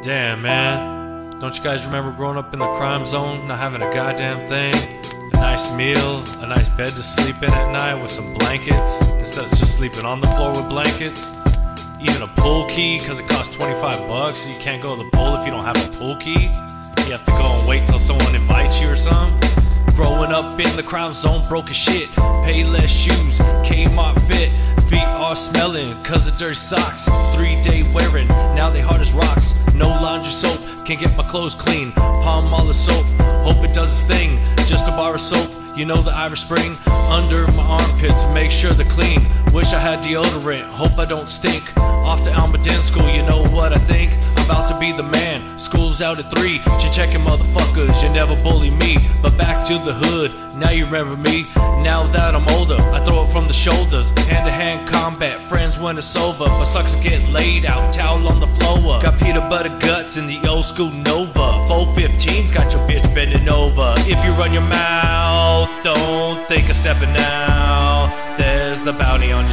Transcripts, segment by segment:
Damn, man. Don't you guys remember growing up in the crime zone, not having a goddamn thing? A nice meal, a nice bed to sleep in at night with some blankets, instead of just sleeping on the floor with blankets? Even a pool key, cause it costs 25 bucks, so you can't go to the pool if you don't have a pool key. You have to go and wait till someone invites you or something. Growing up in the crime zone, broke as shit. Pay less shoes, Kmart fit. Feet are smelling cause of dirty socks. 3-day wearing, now they hard as rocks. No laundry soap, can't get my clothes clean. Palmolive soap, hope it does its thing. Just a bar of soap, you know the Irish Spring. Under my armpits, make sure they're clean. Wish I had deodorant, hope I don't stink. Off to Almaden school, you know what I think? I'm about to be the man, school's out at 3. Checking motherfuckers, you never bully me. But back to the hood, now you remember me. Now that I'm older, I throw it from the shoulders. Hand-to-hand combat, friends when it's over. But suckers get laid out, towel on the floor. Got peanut butter guts in the old school Nova. 415's got your bitch bending over. If you run your mouth, don't think of stepping out. There's the bounty on your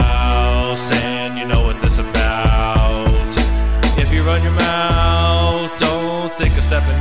spouse, and you know what this about. If you run your mouth, don't think of stepping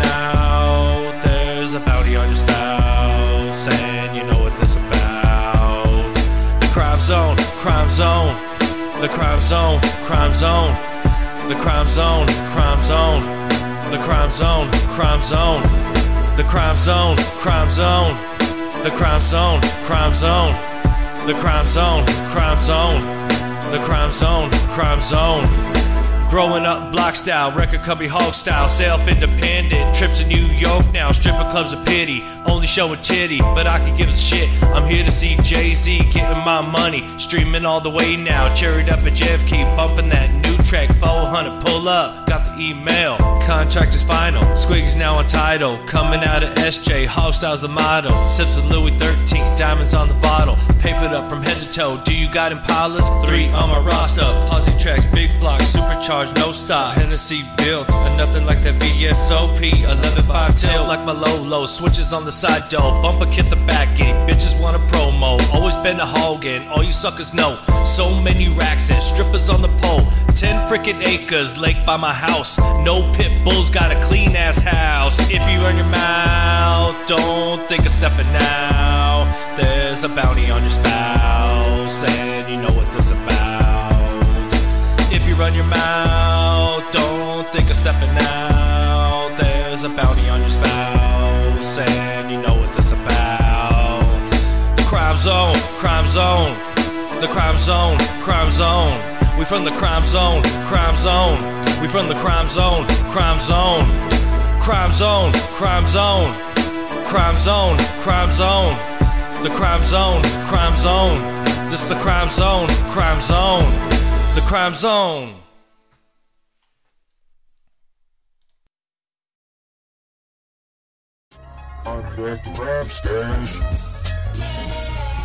out. There's a bounty on your spouse, and you know what this about. The crime zone, crime zone. The crime zone, crime zone. The crime zone, crime zone. The crime zone, crime zone. The crime zone, crime zone. The crime zone, crime zone. The crime zone, crime zone. The crime zone, crime zone. Growing up block style, record company hog style, self-independent, trips to New York now, stripper clubs a pity, only showing titty, but I can give a shit. I'm here to see Jay-Z getting my money, streaming all the way now, cherried up at JFK, bumping that new track, 400, pull up, got the email, contract is final, Squiggy's now on title, coming out of SJ, hog style's the motto, sips of Louis 13, diamonds on the bottle, papered up from head to toe, do you got Impalas? 3 on my roster, posse tracks, big blocks, supercharged, no stop, Hennessy built, and nothing like that VSOP, 11.5 tilt like my low, switches on the side door, bumper kit the back end, bitches want a promo, always been a Hogan, all you suckers know, so many racks and strippers on the pole, 10 freaking acres, lake by my house, no pit bulls, got a clean ass house, if you run your mouth, don't think of stepping out, there's a bounty on your spouse, and you know what this about. If you run your mouth, don't think of stepping out. There's a bounty on your spouse, and you know what this about. The crime zone, crime zone. The crime zone, crime zone. We from the crime zone, crime zone. We from the crime zone, crime zone. Crime zone, crime zone. Crime zone, crime zone. The crime zone, crime zone. This the crime zone, crime zone. The crime zone. I'm back to rap stage.